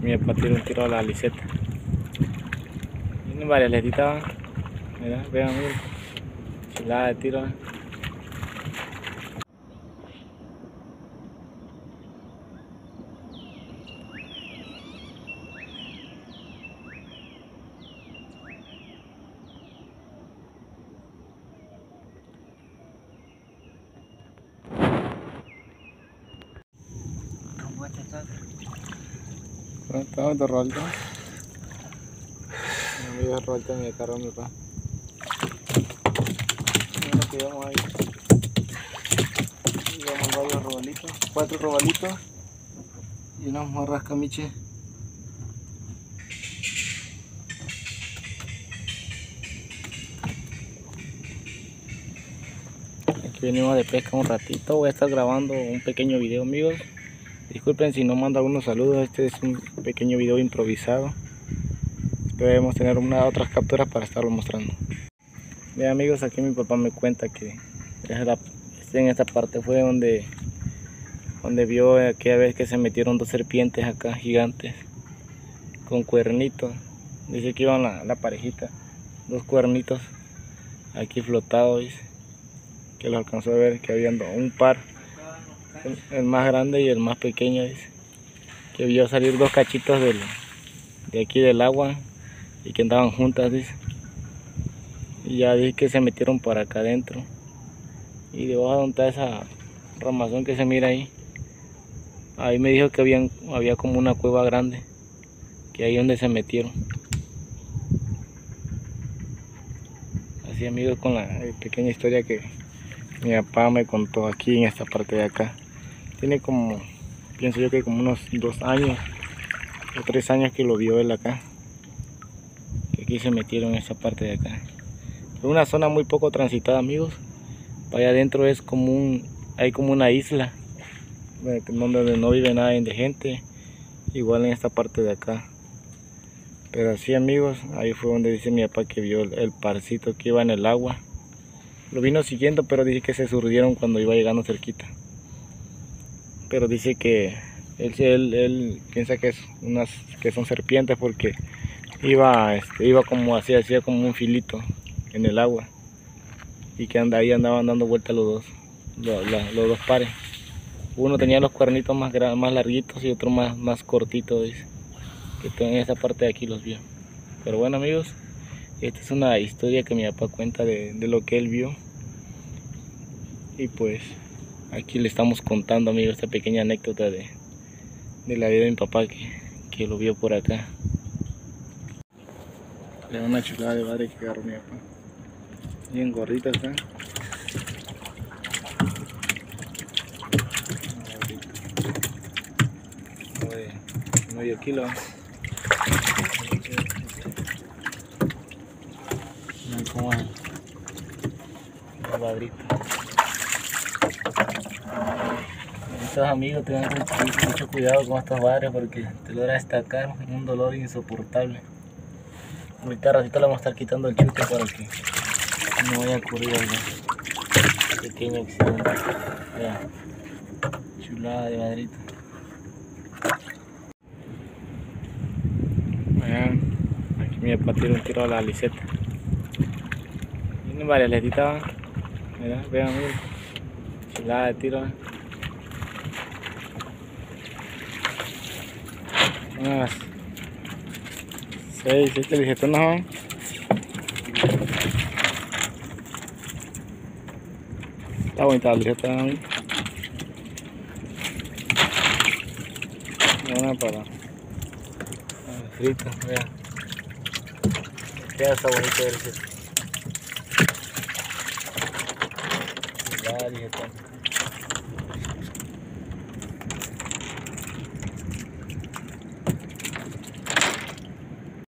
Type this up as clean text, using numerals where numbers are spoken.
mi papá tiró un tiro a la liseta. Tienen varias letitas, mira, vean, miren, chulada de tiro. Estamos de rolta. Mi amigo rolta en el carro, mi papá. Mira lo que llevamos ahí. Llevamos varios robalitos, 4 robalitos y unas morras camiche. Aquí venimos de pesca un ratito. Voy a estar grabando un pequeño video, amigos. Disculpen si no mando algunos saludos, este es un pequeño video improvisado. Esperemos tener otras capturas para estarlo mostrando. Bien, amigos, aquí mi papá me cuenta que en esta parte fue donde vio aquella vez que se metieron 2 serpientes acá gigantes con cuernitos. Dice que iban la parejita, 2 cuernitos aquí flotados, dice, que lo alcanzó a ver, que habían un par, el más grande y el más pequeño, dice, que vio salir 2 cachitos de aquí del agua y que andaban juntas, dice, y ya dice que se metieron por acá adentro, y debajo de donde está esa ramazón que se mira ahí me dijo que había como una cueva grande, que ahí donde se metieron. Así, amigos, con la pequeña historia que mi papá me contó aquí en esta parte de acá. Tiene como, pienso yo que como unos 2 años o 3 años que lo vio él acá, que aquí se metieron en esa parte de acá. Es una zona muy poco transitada, amigos. Para allá adentro es hay como una isla donde no vive nada de gente, igual en esta parte de acá. Pero así, amigos, ahí fue donde dice mi papá que vio el parcito que iba en el agua. Lo vino siguiendo, pero dice que se surdieron cuando iba llegando cerquita. Pero dice que él piensa que son serpientes, porque iba como así, hacía como un filito en el agua, y que ahí andaban dando vueltas los dos pares. Uno tenía los cuernitos más larguitos y otro más cortitos, dice, que en esta parte de aquí los vio. Pero bueno, amigos, esta es una historia que mi papá cuenta de lo que él vio, y pues aquí le estamos contando, amigos, esta pequeña anécdota de la vida de mi papá que lo vio por acá. Le da una chulada de madre que agarró mi papá. Bien gordita está. De medio kilo. Miren cómo es el ladrito. Estos, amigos, tengan mucho cuidado con estos barrios, porque te logra destacar un dolor insoportable. Ahorita ratito le vamos a estar quitando el chute para que no vaya a ocurrir algo pequeño accidente. Vean, chulada de madrito. Vean, aquí mi papá tiró un tiro a la liseta. Tienen varias letitas, mira, vean, miren, chulada de tiro. Unas 6, 7 lisetonas van. Está bonita la liseta, una para frita, vean. Queda esa bonita de liseta. La liseta.